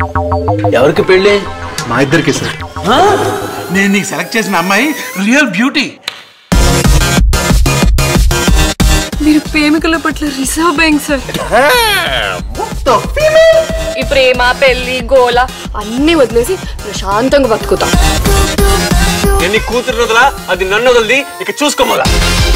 ఎవరికి పెళ్ళి? మా ఇద్దరికి సార్. నేను నీకు సెలెక్ట్ చేసిన అమ్మాయి రియల్ బ్యూటీ. మీరు ప్రేమికుల పట్ల రిజర్వ్ బ్యాంక్ సార్. ఈ ప్రేమ పెళ్లి గోల అన్ని వదిలేసి ప్రశాంతంగా బతుకుతాం. కూతురు వదలా, అది నన్ను వదిలి ఇక చూసుకోమలా.